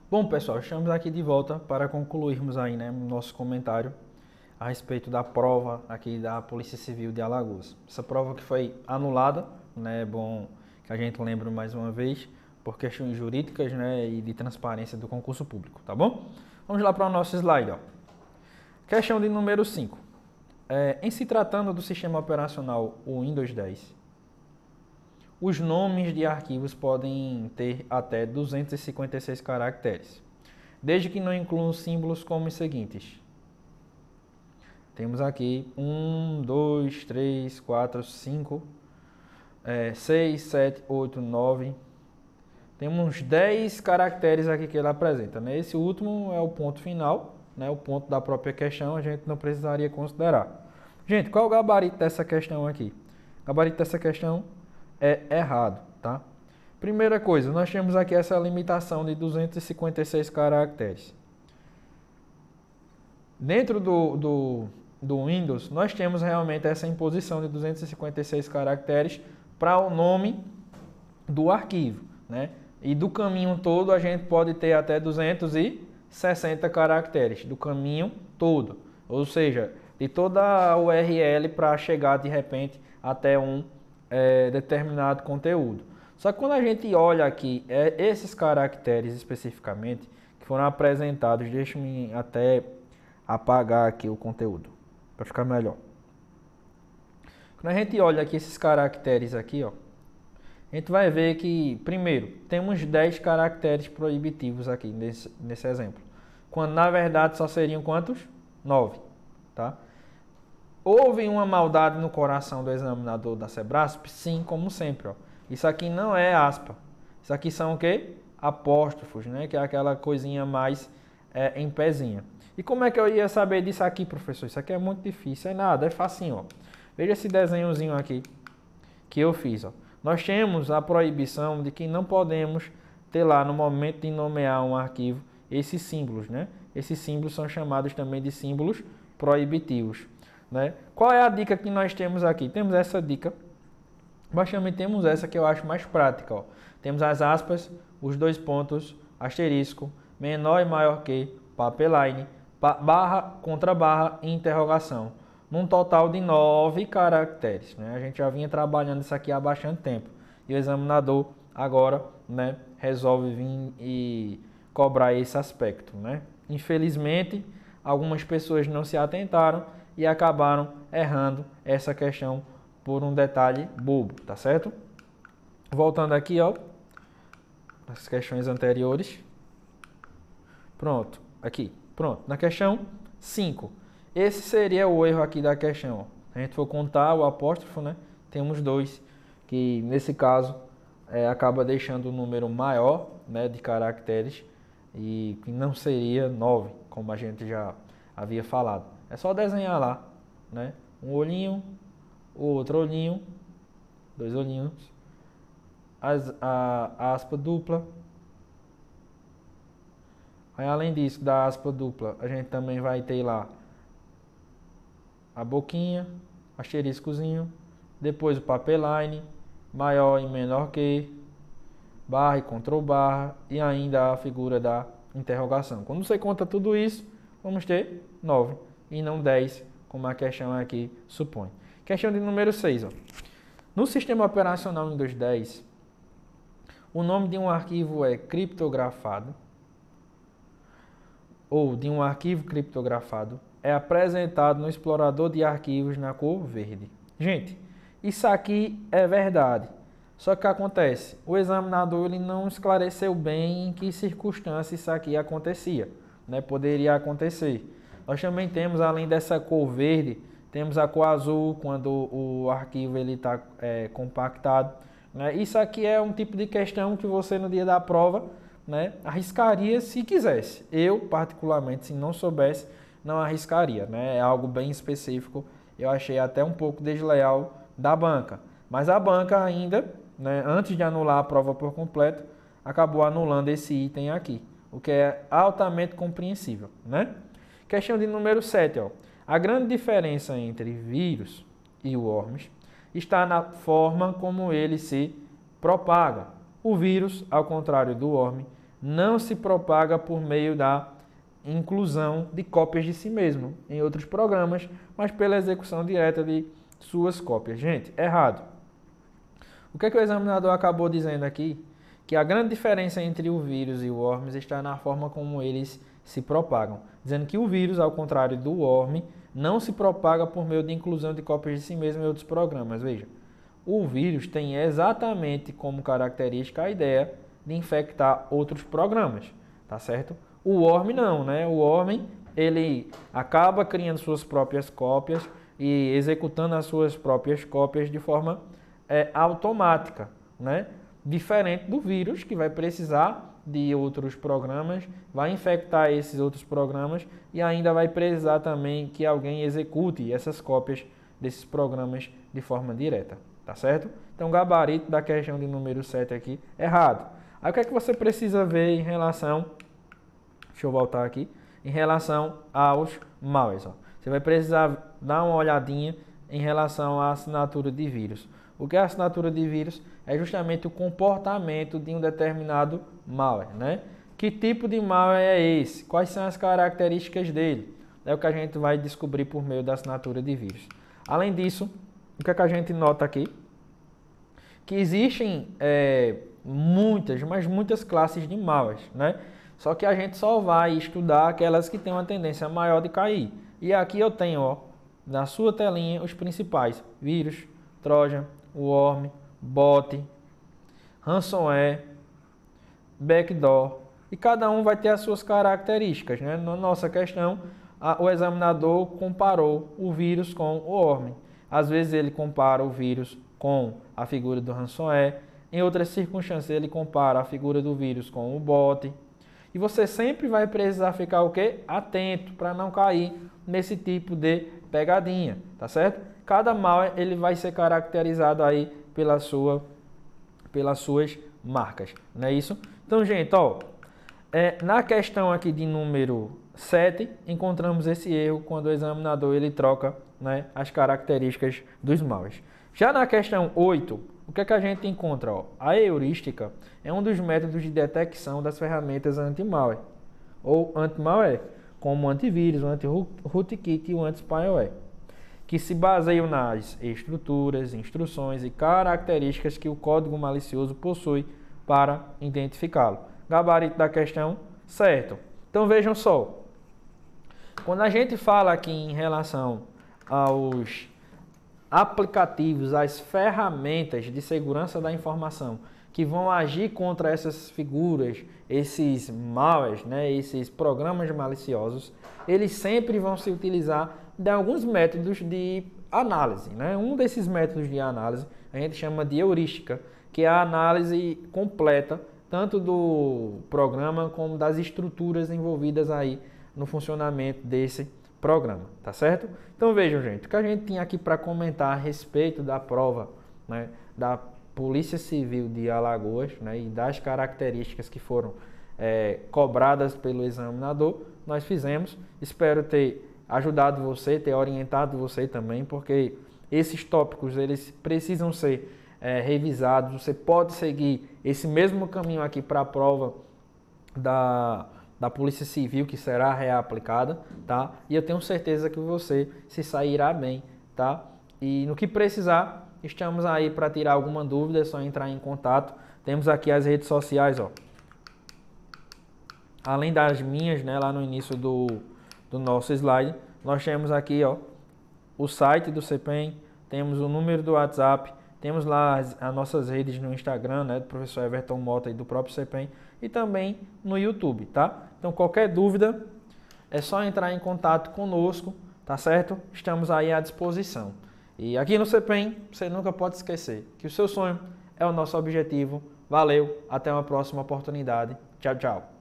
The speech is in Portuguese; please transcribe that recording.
Bom, pessoal, estamos aqui de volta para concluirmos aí, né, nosso comentário a respeito da prova aqui da Polícia Civil de Alagoas. Essa prova que foi anulada, né, é bom que a gente lembre mais uma vez, por questões jurídicas, né, e de transparência do concurso público, tá bom? Vamos lá para o nosso slide, ó. Questão de número 5. Em se tratando do sistema operacional Windows 10, os nomes de arquivos podem ter até 256 caracteres, desde que não incluam símbolos como os seguintes. Temos aqui 1, 2, 3, 4, 5, 6, 7, 8, 9. Temos 10 caracteres aqui que ele apresenta, né? Esse último é o ponto final, né? O ponto da própria questão, a gente não precisaria considerar. Gente, qual é o gabarito dessa questão aqui? O gabarito dessa questão é errado, tá? Primeira coisa, nós temos aqui essa limitação de 256 caracteres. Dentro do Windows, nós temos realmente essa imposição de 256 caracteres para o nome do arquivo, né? E do caminho todo a gente pode ter até 260 caracteres, do caminho todo. Ou seja, de toda a URL para chegar de repente até um determinado conteúdo. Só que quando a gente olha aqui, esses caracteres especificamente, que foram apresentados, deixa-me até apagar aqui o conteúdo, para ficar melhor. Quando a gente olha aqui esses caracteres aqui, ó, a gente vai ver que, primeiro, temos 10 caracteres proibitivos aqui nesse exemplo. Quando na verdade só seriam quantos? 9, tá? Houve uma maldade no coração do examinador da Sebrasp? Sim, como sempre, ó. Isso aqui não é aspa. Isso aqui são o quê? Apóstrofos, né? Que é aquela coisinha mais em pezinha. E como é que eu ia saber disso aqui, professor? Isso aqui é muito difícil. É nada, é facinho, ó. Veja esse desenhozinho aqui que eu fiz, ó. Nós temos a proibição de que não podemos ter lá no momento de nomear um arquivo esses símbolos, né? Esses símbolos são chamados também de símbolos proibitivos, né? Qual é a dica que nós temos aqui? Temos essa dica, mas também temos essa que eu acho mais prática, ó. Temos as aspas, os dois pontos, asterisco, menor e maior que, papeline, barra, contra barra e interrogação. Num total de 9 caracteres, né? A gente já vinha trabalhando isso aqui há bastante tempo. E o examinador agora, né, resolve vir e cobrar esse aspecto, né? Infelizmente, algumas pessoas não se atentaram e acabaram errando essa questão por um detalhe bobo, tá certo? Voltando aqui, ó, nas questões anteriores. Pronto, aqui, pronto. Na questão 5. Esse seria o erro aqui da questão. Se a gente for contar o apóstrofo, né, temos 2, que nesse caso acaba deixando o número maior, né, de caracteres e que não seria 9, como a gente já havia falado. É só desenhar lá, né, um olhinho, o outro olhinho, 2 olhinhos, a aspa dupla. Aí, além disso, da aspa dupla, a gente também vai ter lá a boquinha, asteriscozinho, depois o papeline, maior e menor que, barra e control barra, e ainda a figura da interrogação. Quando você conta tudo isso, vamos ter 9 e não 10, como a questão aqui supõe. Questão de número 6. Ó. No sistema operacional Windows 10, o nome de um arquivo é criptografado, ou de um arquivo criptografado, é apresentado no explorador de arquivos na cor verde. Gente, isso aqui é verdade. Só que acontece, o examinador ele não esclareceu bem em que circunstância isso aqui acontecia, né? Poderia acontecer. Nós também temos, além dessa cor verde, temos a cor azul quando o arquivo ele está compactado, né? Isso aqui é um tipo de questão que você no dia da prova, né, arriscaria se quisesse. Eu, particularmente, se não soubesse, não arriscaria, né? É algo bem específico. Eu achei até um pouco desleal da banca. Mas a banca ainda, né, antes de anular a prova por completo, acabou anulando esse item aqui, o que é altamente compreensível, né? Questão de número 7. Ó. A grande diferença entre vírus e worms está na forma como ele se propaga. O vírus, ao contrário do worm, não se propaga por meio da inclusão de cópias de si mesmo em outros programas, mas pela execução direta de suas cópias. Gente, errado. O que é que o examinador acabou dizendo aqui? Que a grande diferença entre o vírus e o worms está na forma como eles se propagam. Dizendo que o vírus, ao contrário do worm, não se propaga por meio de inclusão de cópias de si mesmo em outros programas. Veja, o vírus tem exatamente como característica a ideia de infectar outros programas, tá certo? O worm não, né? O worm, ele acaba criando suas próprias cópias e executando as suas próprias cópias de forma automática, né? Diferente do vírus, que vai precisar de outros programas, vai infectar esses outros programas e ainda vai precisar também que alguém execute essas cópias desses programas de forma direta, tá certo? Então, o gabarito da questão de número 7 aqui, errado. Aí, o que é que você precisa ver em relação, deixa eu voltar aqui, em relação aos malwares, ó. Você vai precisar dar uma olhadinha em relação à assinatura de vírus. O que é a assinatura de vírus? É justamente o comportamento de um determinado malware, né? Que tipo de malware é esse? Quais são as características dele? É o que a gente vai descobrir por meio da assinatura de vírus. Além disso, o que é que a gente nota aqui? Que existem muitas classes de malwares, né? Só que a gente só vai estudar aquelas que têm uma tendência maior de cair. E aqui eu tenho, ó, na sua telinha, os principais: vírus, trojan, worm, bot, ransomware, backdoor, e cada um vai ter as suas características, né? Na nossa questão, o examinador comparou o vírus com o worm. Às vezes ele compara o vírus com a figura do ransomware, em outras circunstâncias ele compara a figura do vírus com o bot. E você sempre vai precisar ficar o quê? Atento para não cair nesse tipo de pegadinha, tá certo? Cada malware ele vai ser caracterizado aí pelas suas marcas, não é isso? Então, gente, ó, na questão aqui de número 7, encontramos esse erro quando o examinador ele troca, né, as características dos malwares. Já na questão 8, o que é que a gente encontra? Ó? A heurística é um dos métodos de detecção das ferramentas anti-malware, ou anti-malware, como o antivírus, o anti-rootkit e o anti-spyware, que se baseiam nas estruturas, instruções e características que o código malicioso possui para identificá-lo. Gabarito da questão, certo. Então vejam só, quando a gente fala aqui em relação aos aplicativos, às ferramentas de segurança da informação que vão agir contra essas figuras, esses malwares, né, esses programas maliciosos, eles sempre vão se utilizar de alguns métodos de análise, né? Um desses métodos de análise a gente chama de heurística, que é a análise completa tanto do programa como das estruturas envolvidas aí no funcionamento desse programa, tá certo? Então vejam, gente, o que a gente tinha aqui para comentar a respeito da prova, né, da Polícia Civil de Alagoas, né, e das características que foram cobradas pelo examinador, nós fizemos. Espero ter ajudado você, ter orientado você também, porque esses tópicos eles precisam ser revisados. Você pode seguir esse mesmo caminho aqui para a prova da Polícia Civil, que será reaplicada, tá? E eu tenho certeza que você se sairá bem, tá? E no que precisar, estamos aí para tirar alguma dúvida, é só entrar em contato. Temos aqui as redes sociais, ó. Além das minhas, né, lá no início do nosso slide, nós temos aqui, ó, o site do CPEM, temos o número do WhatsApp, temos lá as nossas redes no Instagram, né, do professor Everton Mota e do próprio CPEM, e também no YouTube, tá? Então, qualquer dúvida, é só entrar em contato conosco, tá certo? Estamos aí à disposição. E aqui no CPEM, você nunca pode esquecer que o seu sonho é o nosso objetivo. Valeu, até uma próxima oportunidade. Tchau, tchau.